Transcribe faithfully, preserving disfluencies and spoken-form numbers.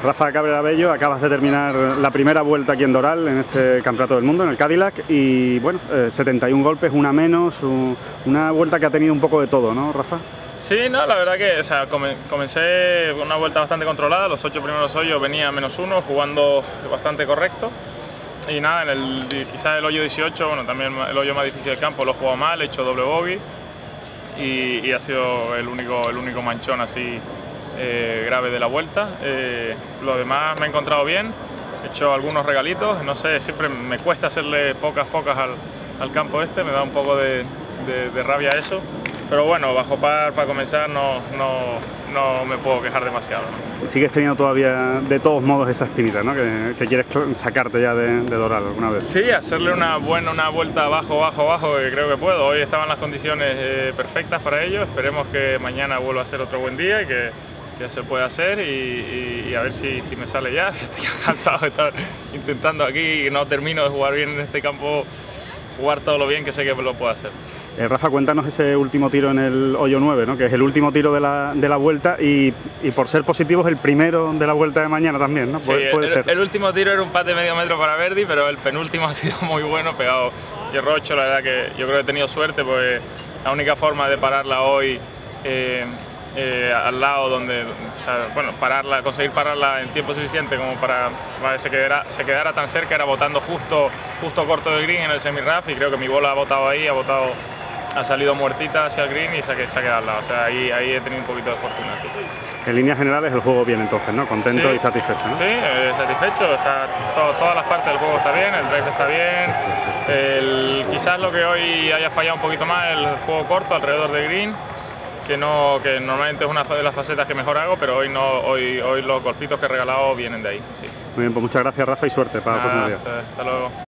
Rafa Cabrera Bello, acabas de terminar la primera vuelta aquí en Doral, en este Campeonato del Mundo, en el Cadillac, y bueno, eh, setenta y un golpes, una menos, un, una vuelta que ha tenido un poco de todo, ¿no, Rafa? Sí, no, la verdad que o sea, comencé con una vuelta bastante controlada, los ocho primeros hoyos venía a menos uno, jugando bastante correcto. Y nada, en el, quizás el hoyo dieciocho, bueno, también el hoyo más difícil del campo, lo he jugado mal, he hecho doble bogey y, y ha sido el único, el único manchón así eh, grave de la vuelta. Eh, lo demás me he encontrado bien, he hecho algunos regalitos, no sé, siempre me cuesta hacerle pocas, pocas al, al campo este, me da un poco de, de, de rabia eso. Pero bueno, bajo par para comenzar no, no, no me puedo quejar demasiado, ¿no? Sigues teniendo todavía de todos modos esa espinita, ¿no? Que, que quieres sacarte ya de, de Doral alguna vez. Sí, hacerle una buena una vuelta bajo, bajo, bajo, que creo que puedo. Hoy estaban las condiciones eh, perfectas para ello. Esperemos que mañana vuelva a ser otro buen día y que ya se pueda hacer y, y, y a ver si, si me sale ya. Estoy cansado de estar intentando aquí y no termino de jugar bien en este campo, jugar todo lo bien que sé que lo puedo hacer. Eh, Rafa, cuéntanos ese último tiro en el hoyo nueve, ¿no? Que es el último tiro de la, de la vuelta y, y por ser positivo es el primero de la vuelta de mañana también, ¿no? Sí, puede, puede el, ser. El último tiro era un pat de medio metro para Verdi, pero el penúltimo ha sido muy bueno, pegado hierro ocho. La verdad que yo creo que he tenido suerte, porque la única forma de pararla hoy eh, eh, al lado donde, o sea, bueno, pararla, conseguir pararla en tiempo suficiente como para, para que se quedara, se quedara tan cerca, era botando justo, justo corto del green en el semi-rough, y creo que mi bola ha botado ahí, ha botado, ha salido muertita hacia el green y se ha, se ha quedado al lado. O sea, ahí, ahí he tenido un poquito de fortuna. Sí. En líneas generales el juego bien entonces, ¿no? Contento sí, y satisfecho, ¿no? Sí, eh, satisfecho. Está, to, todas las partes del juego está bien, el drive está bien. El, quizás lo que hoy haya fallado un poquito más el juego corto alrededor del green, que, no, que normalmente es una de las facetas que mejor hago, pero hoy, no, hoy, hoy los golpitos que he regalado vienen de ahí. Sí. Muy bien, pues muchas gracias, Rafa, y suerte para el próximo día. Hasta, hasta luego.